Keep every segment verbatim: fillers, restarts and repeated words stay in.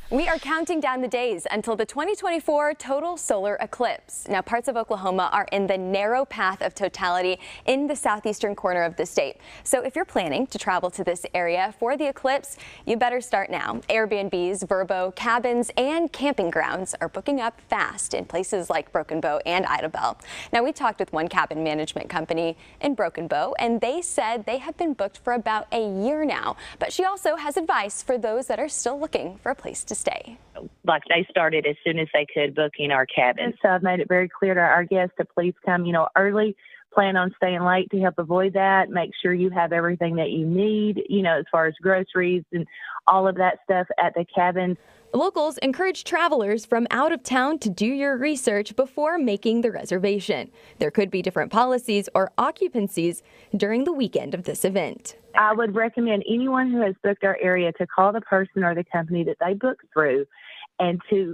We are counting down the days until the twenty twenty-four total solar eclipse. Now, parts of Oklahoma are in the narrow path of totality in the southeastern corner of the state. So if you're planning to travel to this area for the eclipse, you better start now. Airbnbs, Vrbo, cabins, and camping grounds are booking up fast in places like Broken Bow and Idabel. Now, we talked with one cabin management company in Broken Bow, and they said they have been booked for about a year now. But she also has advice for those that are still looking for a place to stay. Like they started as soon as they could booking our cabin. So I've made it very clear to our guests to please come, you know, early. Plan on staying late to help avoid that. Make sure you have everything that you need, you know, as far as groceries and all of that stuff at the cabin. Locals encourage travelers from out of town to do your research before making the reservation. There could be different policies or occupancies during the weekend of this event. I would recommend anyone who has booked our area to call the person or the company that they booked through and to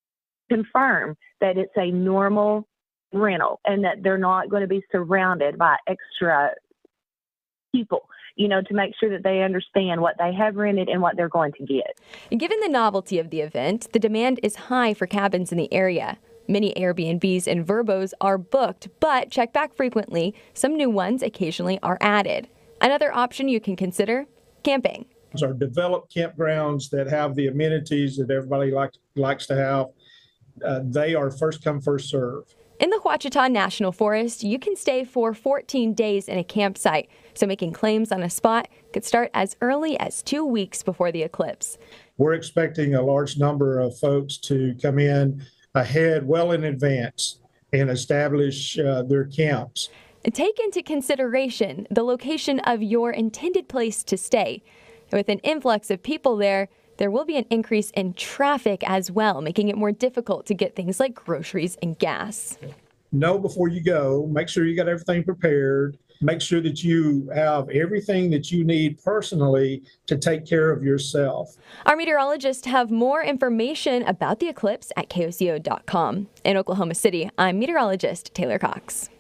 confirm that it's a normal rental and that they're not going to be surrounded by extra people, you know, to make sure that they understand what they have rented and what they're going to get. Given the novelty of the event, the demand is high for cabins in the area. Many Airbnbs and Vrbos are booked, but check back frequently. Some new ones occasionally are added. Another option you can consider, camping. These are developed campgrounds that have the amenities that everybody like, likes to have. Uh, they are first come, first serve. In the Ouachita National Forest, you can stay for fourteen days in a campsite, so making claims on a spot could start as early as two weeks before the eclipse. We're expecting a large number of folks to come in ahead, well in advance, and establish uh, their camps. Take into consideration the location of your intended place to stay. With an influx of people there, there will be an increase in traffic as well, making it more difficult to get things like groceries and gas. Know before you go, make sure you got everything prepared. Make sure that you have everything that you need personally to take care of yourself. Our meteorologists have more information about the eclipse at K O C O dot com. In Oklahoma City, I'm meteorologist Taylor Cox.